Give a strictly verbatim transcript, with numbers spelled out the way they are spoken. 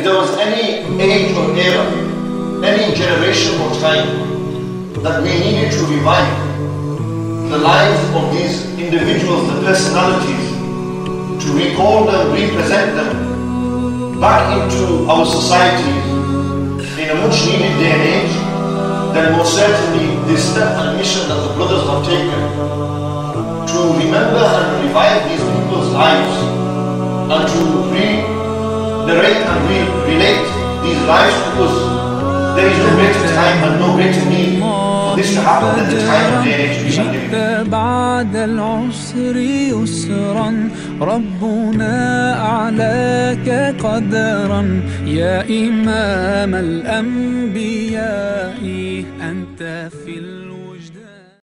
if there was any age or era, any generation or time that we needed to revive the lives of these individuals, the personalities, to recall them, represent them back into our societies in a much needed day and age, then most certainly this step and mission that the brothers have taken to remember and revive these people's lives and to re-narrate and re-relate these lives, because there is no greater time and no greater need for this to happen than the time and day and age we are living. بعد العسر يسرا ربنا أعلاك قدرا يا إمام الأنبياء أنت في